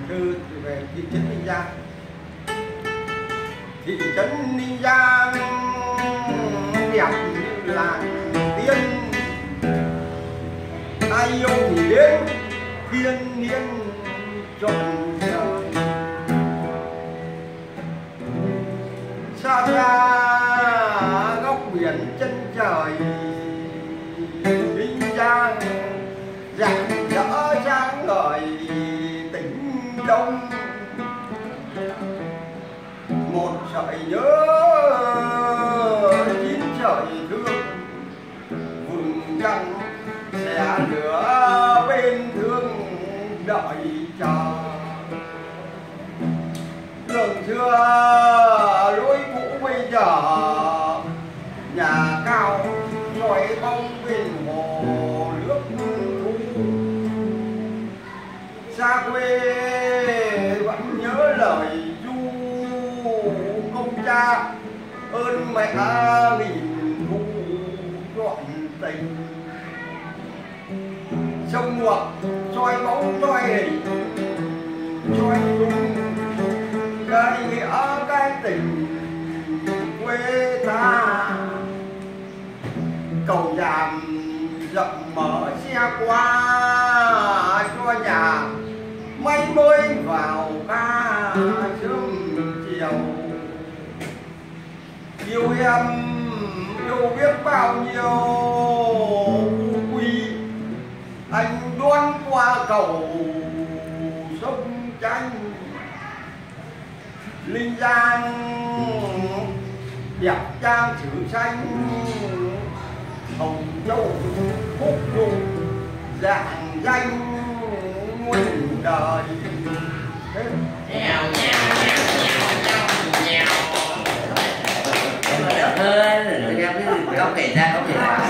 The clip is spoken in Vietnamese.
thư về thị trấn Ninh Giang. Thị trấn Ninh Giang đẹp như làng tiên, ai yêu thì đến thiên nhiên trọn đời. Xa xa góc biển chân trời, Ninh Giang rạng rỡ sáng ngời tỉnh Đông. Một sợi nhớ chín sợi thương, vùng trăng sẽ lửa bên thương đợi chờ. Đường xưa lối cũ bây giờ, nhà cao soi bóng bên hồ nước thu. Xa quê vẫn nhớ lời ru công cha, ơn mẹ nghìn thu trọn tình. Sông ngược soi bóng soi hình soi dung, cái nghĩa cái tình quê ta. Cầu Tràm rộng mở xe qua cho nhà, mây mới vào ca sớm chiều. Yêu em yêu biết bao nhiêu quy, anh đoán qua cầu sông Tranh. Ninh Giang đẹp trang sử xanh, Hồng Châu phúc dụng dạng danh nguyên đời. Nhào hơn rồi ra cái góc này ra góc này vào.